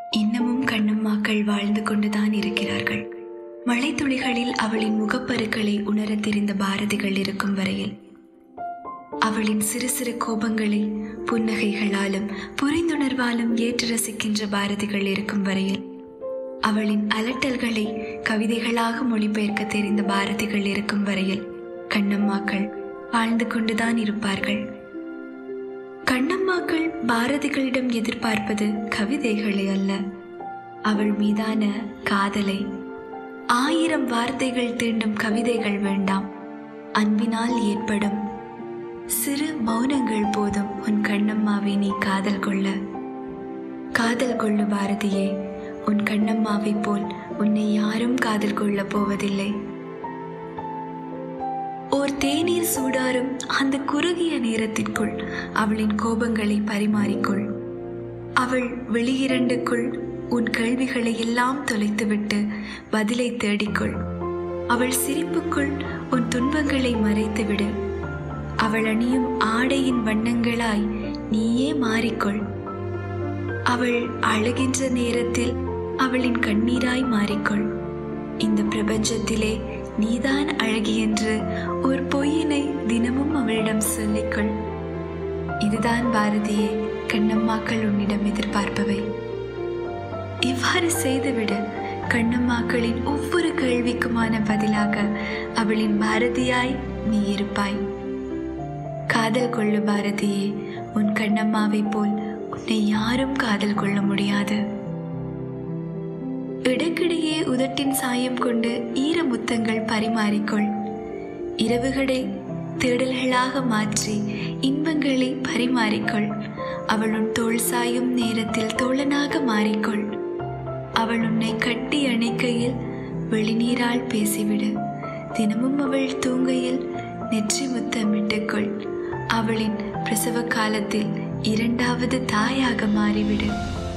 இன்னமும் கண்ணம்மாக்கள் வாழ்ந்து கொண்டுதான் இருக்கிறார்கள். மழை துளிகளில் அவளின் முகப்பருக்களை உணரத் தெரிந்த பாரதிகள் இருக்கும் வரையில், அவளின் சிறு சிறு கோபங்களை புன்னகைகளாலும் புரிந்துணர்வாலும் ஏற்று ரசிக்கின்ற பாரதிகள் இருக்கும் வரையில், அவளின் அலட்டல்களை கவிதைகளாக மொழிபெயர்க்க தெரிந்த பாரதிகள் இருக்கும் வரையில் கண்ணம்மாக்கள் வாழ்ந்து கொண்டுதான் இருப்பார்கள். கண்ணம்மாக்கள் பாரதிகளிடம் எதிர்பார்ப்பது கவிதைகளை அல்ல, அவள் மீதான காதலை. 1000 வார்த்தைகள் தீண்டும் கவிதைகள் வேண்டாம், அன்பினால் ஏற்படும் சிறு மௌனங்கள் போதும் உன் கண்ணம்மாவை நீ காதல் கொள்ள. காதல் கொள்ளு பாரதியே, உன் கண்ணம்மாவை போல் உன்னை யாரும் காதல் கொள்ள போவதில்லை. ஓர் தேநீர் சூடாரும் அந்த குறுகிய நேரத்திற்குள் அவளின் கோபங்களை பரிமாறிக்கொள். அவள் வெளியிரண்டுக்குள் உன் கேள்விகளை எல்லாம் தொலைத்துவிட்டு பதிலை தேடிக்கொள். அவள் சிரிப்புக்குள் உன் துன்பங்களை மறைத்துவிடு. அவள் அணியும் ஆடையின் வண்ணங்களாய் நீயே மாறிக்கொள். அவள் அழுகின்ற நேரத்தில் அவளின் கண்ணீராய் மாறிக்கொள். இந்த பிரபஞ்சத்திலே நீதான் அழகி என்று ஒரு பொய்யினை தினமும் அவளிடம் சொல்லிக்கொள். இதுதான் பாரதியே கண்ணம்மாக்கள் உன்னிடம் எதிர்பார்ப்பவை. இவ்வாறு செய்துவிடு. கண்ணம்மாக்களின் ஒவ்வொரு கேள்விக்குமான பதிலாக அவளின் பாரதியாய் நீ இருப்பாய். காதல் கொள்ளு பாரதியே, உன் கண்ணம்மாவை போல் உன்னை யாரும் காதல் கொள்ள முடியாது. இடைக்கிடையே உதட்டின் சாயம் கொண்டு ஈரமுத்தங்கள் பரிமாறிக்கொள். இரவுகளை தேடல்களாக மாற்றி இன்பங்களை பரிமாறிக்கொள். அவள் உன் தோள் சாயும் நேரத்தில் தோழனாக மாறிக்கொள். அவள் உன்னை கட்டி அணைக்கையில் வெளிநீரால் பேசிவிடு. தினமும் அவள் தூங்கையில் நெற்றி முத்தமிட்டுக்கொள். அவளின் பிரசவ காலத்தில் 2வது தாயாக மாறிவிடு.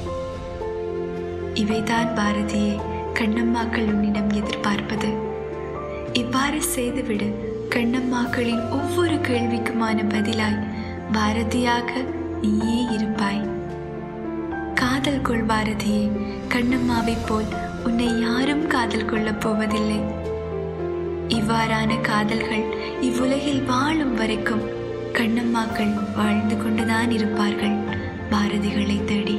இவைதான் பாரதியே கண்ணம்மாக்கள் உன்னிடம் எதிர்பார்ப்பது. இவ்வாறு செய்துவிடு. கண்ணம்மாக்களின் ஒவ்வொரு கேள்விக்குமான பதிலாய் பாரதியாக நீயே இருப்பாய். காதல் கொள் பாரதியே, கண்ணம்மாவை போல் உன்னை யாரும் காதல் கொள்ளப் போவதில்லை. இவ்வாறான காதல்கள் இவ்வுலகில் வாழும் வரைக்கும் கண்ணம்மாக்கள் வாழ்ந்து கொண்டுதான் இருப்பார்கள் பாரதிகளை தேடி.